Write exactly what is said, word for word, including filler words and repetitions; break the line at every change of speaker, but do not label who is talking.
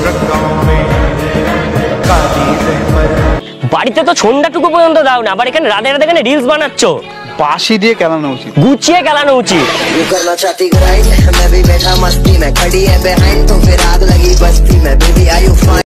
বাড়িতে তো সন্ধ্যাটুকু পর্যন্ত দাও না, আবার এখানে রাতে রাতে এখানে রিলস বানাচ্ছ।
বাঁশি দিয়ে খেলানো উচিত,
গুছিয়ে খেলানো উচিত।
करना चाहती ग्राइंड मैं भी बैठा मस्ती में खड़ी है बिहाइंड तो फिर आग लगी बस्ती में बेबी आई यू फाइन।